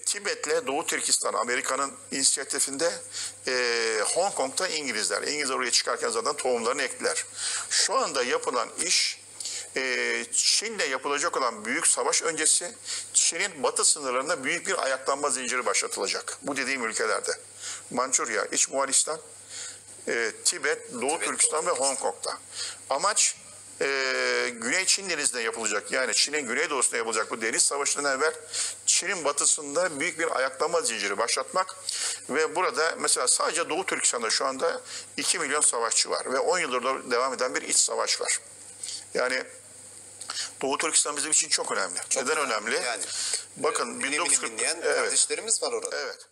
Tibet'le Doğu Türkistan Amerika'nın inisiyatifinde, Hong Kong'da İngilizler. İngilizler oraya çıkarken zaten tohumlarını ektiler. Şu anda yapılan iş Çin'le yapılacak olan büyük savaş öncesi Çin'in batı sınırlarında büyük bir ayaklanma zinciri başlatılacak. Bu dediğim ülkelerde. Mançurya, İç Moğolistan, Tibet, Doğu Türkistan ve Hong Kong'da. Amaç Güney Çin Denizi'nde yapılacak, yani Çin'in güneydoğusunda yapılacak bu deniz savaşından evvel Çin'in batısında büyük bir ayaklanma zinciri başlatmak ve burada mesela sadece Doğu Türkistan'da şu anda 2 milyon savaşçı var ve 10 yıldır devam eden bir iç savaş var. Yani Doğu Türkistan bizim için çok önemli. Neden önemli? Yani, bakın dinleyen kardeşlerimiz var orada. Evet.